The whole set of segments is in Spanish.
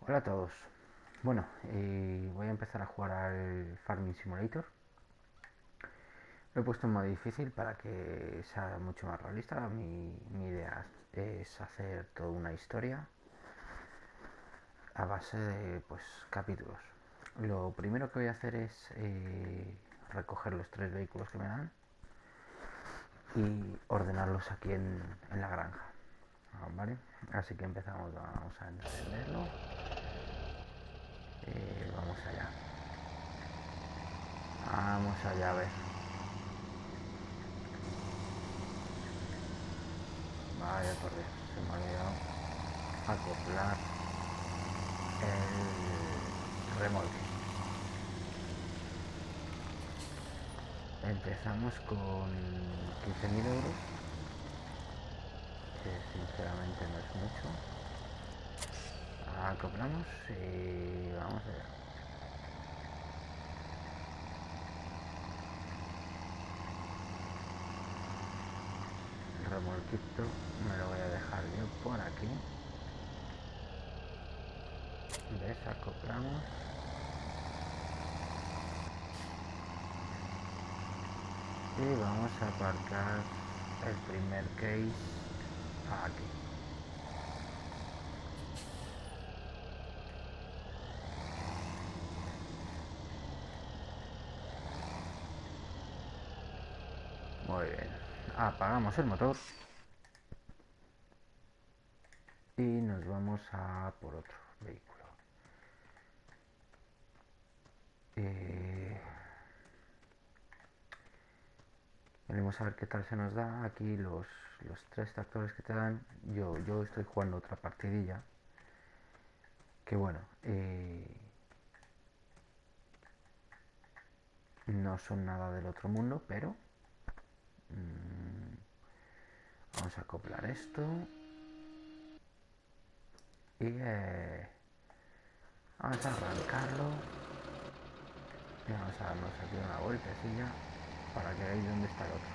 Hola a todos. Bueno, voy a empezar a jugar al Farming Simulator. Lo he puesto en modo difícil para que sea mucho más realista. Mi idea es hacer toda una historia a base de capítulos. Lo primero que voy a hacer es recoger los 3 vehículos que me dan y ordenarlos aquí en la granja. ¿Vale? Así que empezamos, vamos a encenderlo. Vamos allá. Vamos allá a ver. Vaya por Dios, se me ha olvidado acoplar el remolque. Empezamos con 15.000 euros, que sinceramente no es mucho. Acoplamos y vamos allá. El remolquito me lo voy a dejar yo por aquí. Desacoplamos. Y vamos a aparcar el primer case aquí. Muy bien. Apagamos el motor. Y nos vamos a por otro vehículo. Veremos a ver qué tal se nos da. Aquí los 3 tractores que te dan. Yo estoy jugando otra partidilla. Que bueno, no son nada del otro mundo, pero vamos a acoplar esto. Y vamos a arrancarlo. Y vamos a darnos aquí una vueltecilla para que veáis dónde está el otro.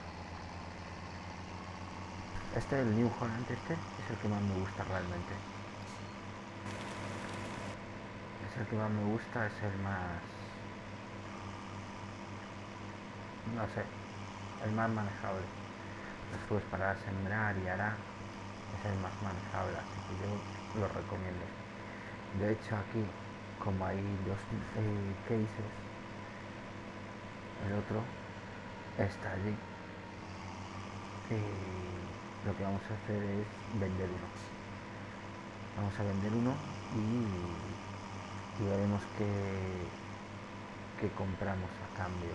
El New Holland es el que más me gusta realmente. Es el que más me gusta, es el más... no sé, el más manejable. Después para sembrar y hará es el más manejable, así que yo lo recomiendo. De hecho aquí, como hay dos cases, el otro está allí. Y lo que vamos a hacer es vender uno. Vamos a vender uno y veremos qué compramos a cambio.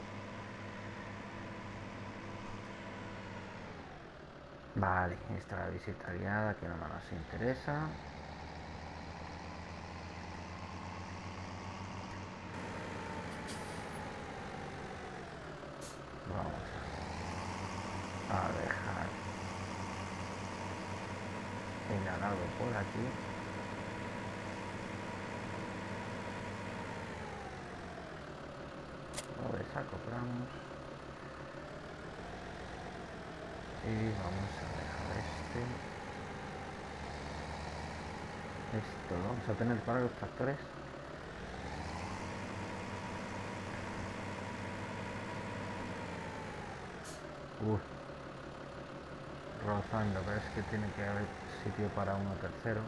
Vale, esta es la visita guiada que no nos interesa. Vamos a dejar el arado por aquí. Lo desacoplamos. Y vamos a dejar esto lo vamos a tener para los tractores. Rozando, pero es que tiene que haber sitio para uno tercero.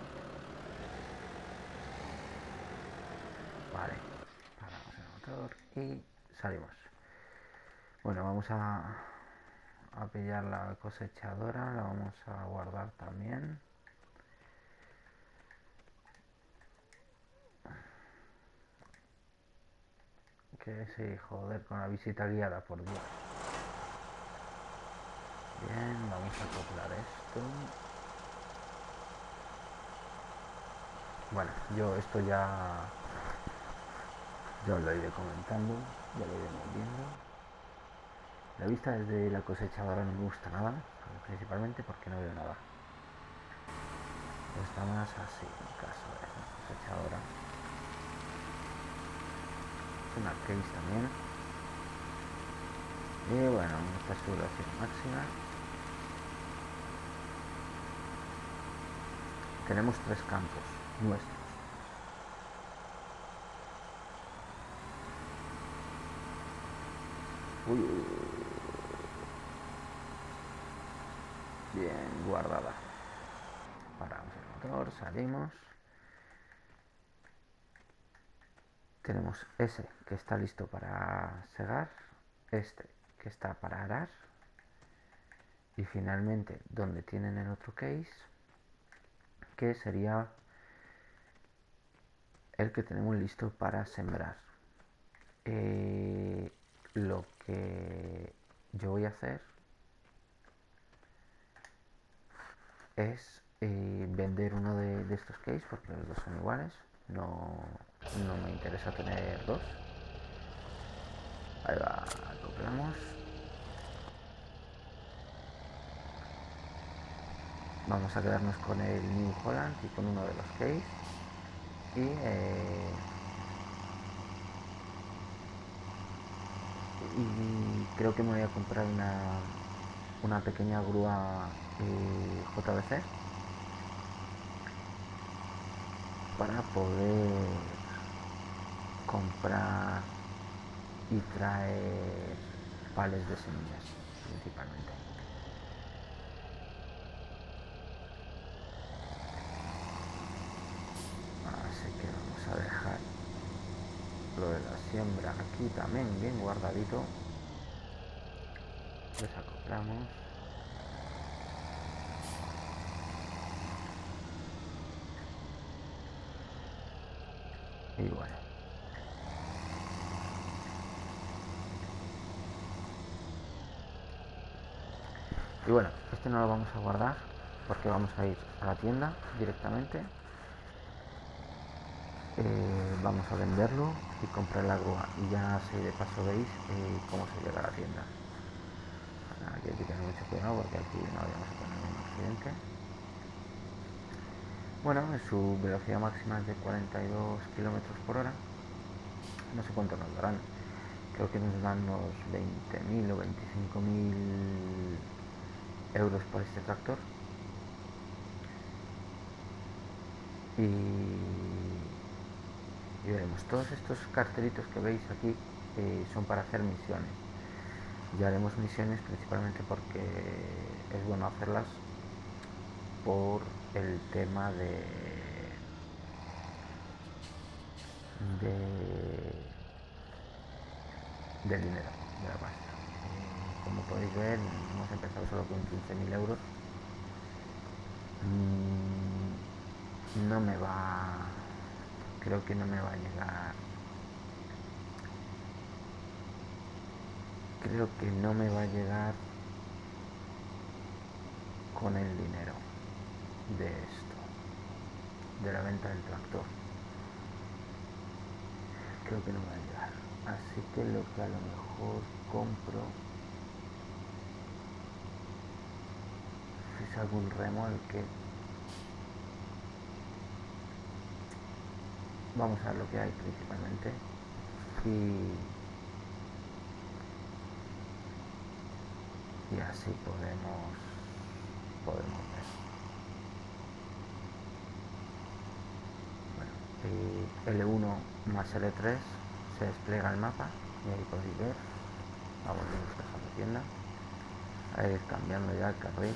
Vale, paramos el motor y salimos. Bueno, vamos a pillar la cosechadora, la vamos a guardar también. Que sí, joder, con la visita guiada, por Dios. Bien, vamos a acoplar esto. Bueno, yo esto ya lo iré comentando, ya lo iremos viendo. La vista desde la cosechadora no me gusta nada, principalmente porque no veo nada. Está más así en caso de la cosechadora. Es una case también. Y bueno, esta es su velocidad máxima. Tenemos 3 campos nuestros. Uy, uy, uy. Bien guardada. Paramos el motor, salimos. Tenemos ese que está listo para segar, este que está para arar y finalmente donde tienen el otro case que sería el que tenemos listo para sembrar. Lo que yo voy a hacer es vender uno de estos case porque los dos son iguales, no me interesa tener dos. Ahí va, acoplamos. Vamos a quedarnos con el New Holland y con uno de los case y creo que me voy a comprar una pequeña grúa JBC para poder comprar y traer pales de semillas principalmente. Así que vamos a dejar lo de la siembra aquí también bien guardadito. Desacoplamos. Y bueno. Y bueno, este no lo vamos a guardar porque vamos a ir a la tienda directamente. Vamos a venderlo y comprar la grúa. Y ya así de paso veis cómo se llega a la tienda. Aquí hay que tener mucho cuidado porque aquí no vayamos a tener un accidente. Bueno, su velocidad máxima es de 42 kilómetros por hora. No sé cuánto nos darán. Creo que nos dan unos 20.000 o 25.000 euros por este tractor. Y veremos. Todos estos cartelitos que veis aquí son para hacer misiones. Ya haremos misiones principalmente porque es bueno hacerlas por el tema de del dinero, de la pasta. Como podéis ver, hemos empezado solo con 15.000 euros. No me va, creo que no me va a llegar, creo que no me va a llegar con el dinero de esto, de la venta del tractor. Creo que no me va a llegar. Así que lo que a lo mejor compro es algún remolque. Vamos a ver lo que hay principalmente y así podemos ver. Bueno, L1 más L3 se despliega el mapa y ahí podéis ver. Vamos bien despejando tienda. A ir cambiando ya el carril.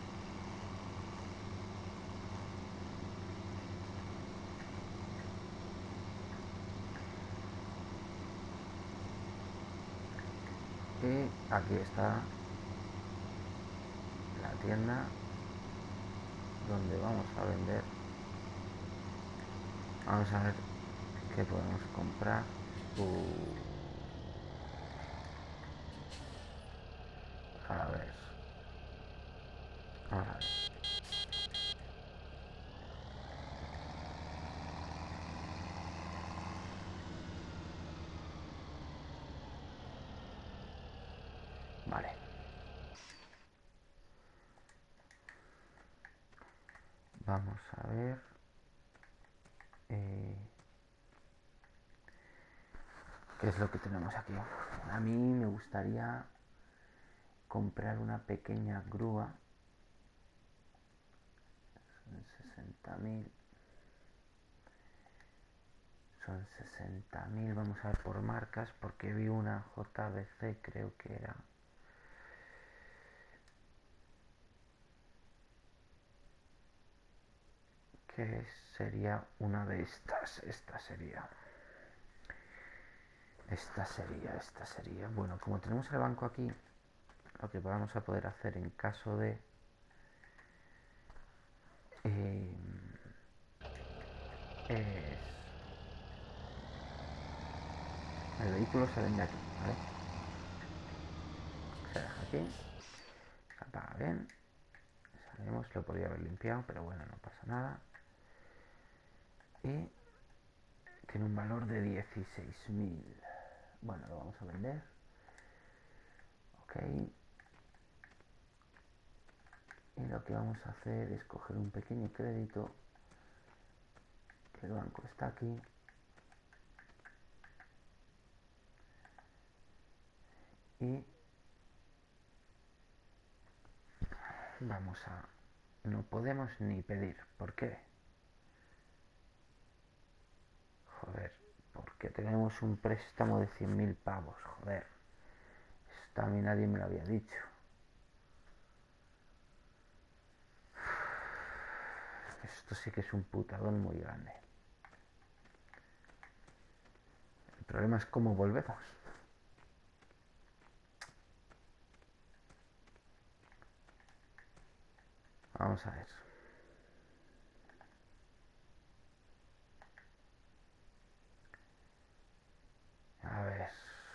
Y aquí está la tienda donde vamos a vender. Vamos a ver qué podemos comprar. A ver. Vamos a ver. Vale. Vamos a ver. ¿Qué es lo que tenemos aquí? A mí me gustaría comprar una pequeña grúa. Son 60.000. son 60.000. Vamos a ver por marcas, porque vi una JBC, creo que era. Que sería una de estas. Esta sería. Bueno, como tenemos el banco aquí, lo que vamos a poder hacer en caso de... es... El vehículo se vende aquí, ¿vale? Se deja aquí, se apaga bien. Salimos, lo podría haber limpiado, pero bueno, no pasa nada. Y tiene un valor de 16.000. Bueno, lo vamos a vender. Ok. Y lo que vamos a hacer es coger un pequeño crédito, que el banco está aquí. Y vamos a... No podemos ni pedir. ¿Por qué? Joder, porque tenemos un préstamo de 100.000 pavos. Joder, esto a mí nadie me lo había dicho. Esto sí que es un putadón muy grande. El problema es cómo volvemos. Vamos a ver. A ver.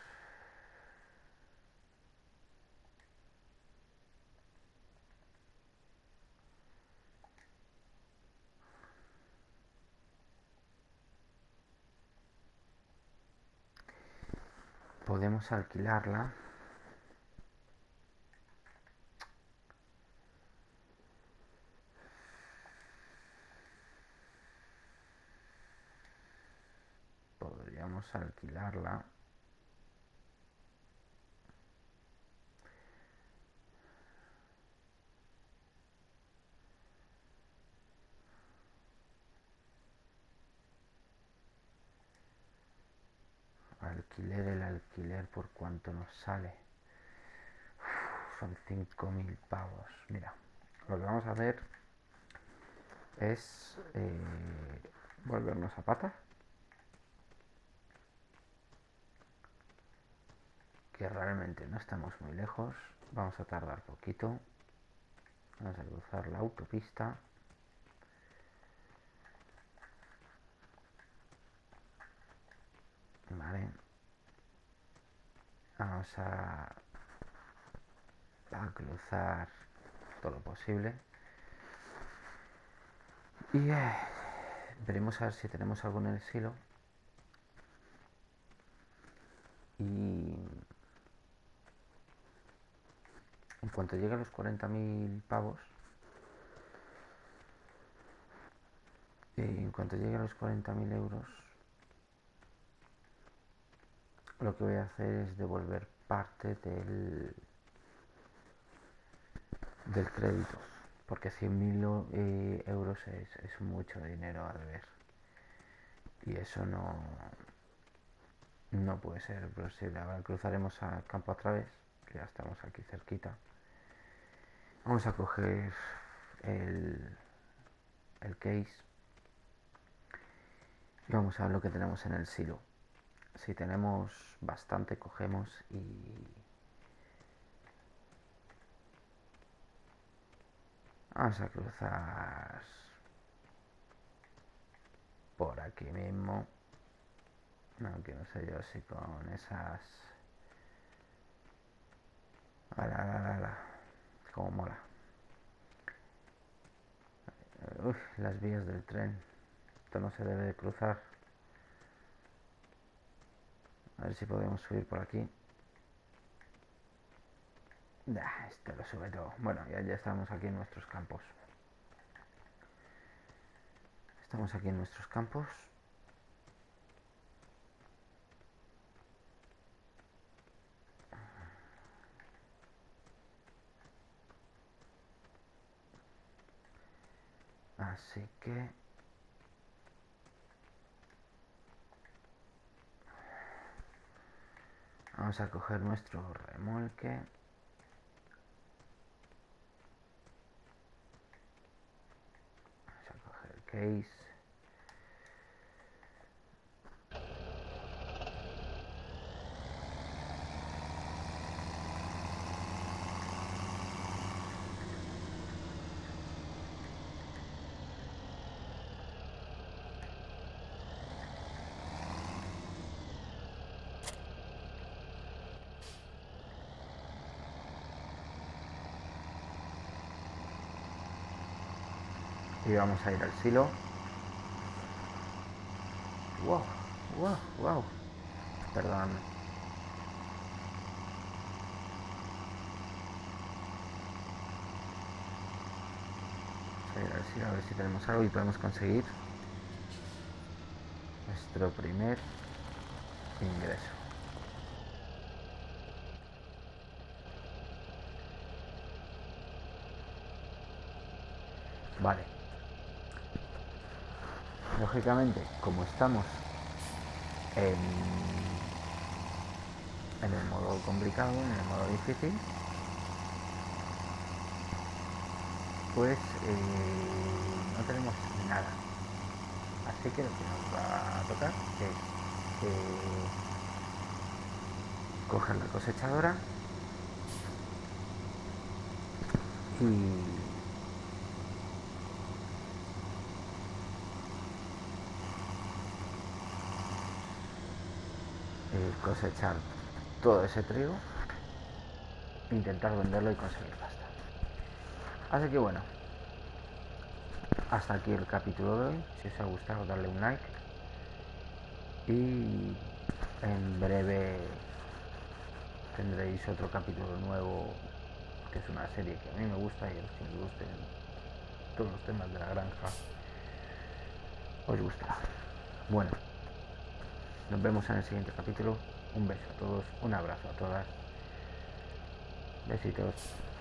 Podemos alquilarla. Podríamos alquilarla. El alquiler, ¿por cuánto nos sale? Son 5.000 pavos. Mira, lo que vamos a hacer es volvernos a pata. Que realmente no estamos muy lejos. Vamos a tardar poquito. Vamos a cruzar la autopista. Vale. Vamos a cruzar todo lo posible. Y veremos a ver si tenemos algo en el silo. Y en cuanto llegue a los 40.000 pavos, en cuanto llegue a los 40.000 euros, lo que voy a hacer es devolver parte del crédito. Porque 100.000 euros es mucho dinero a deber. Y eso no puede ser posible. Ahora cruzaremos al campo a través, que ya estamos aquí cerquita. Vamos a coger el case y vamos a ver lo que tenemos en el silo. Si tenemos bastante, cogemos y vamos a cruzar por aquí mismo. Aunque no sé yo si con esas... Ala, como mola. Uf, las vías del tren. Esto no se debe de cruzar. A ver si podemos subir por aquí. Este lo sube todo. Bueno, ya estamos aquí en nuestros campos. Estamos aquí en nuestros campos. Así que... Vamos a coger nuestro remolque. Vamos a coger el case. Y vamos a ir al silo. Wow, wow, wow. Perdóname. Vamos a ir al silo a ver si tenemos algo y podemos conseguir nuestro primer ingreso. Vale. Lógicamente, como estamos en el modo complicado, en el modo difícil, pues no tenemos nada. Así que lo que nos va a tocar es coger la cosechadora y cosechar todo ese trigo, intentar venderlo y conseguir pasta. Así que bueno, hasta aquí el capítulo de hoy. Si os ha gustado, darle un like y en breve tendréis otro capítulo nuevo, que es una serie que a mí me gusta y a los que les gusten todos los temas de la granja os gustará. Bueno, nos vemos en el siguiente capítulo. Un beso a todos, un abrazo a todas. Besitos.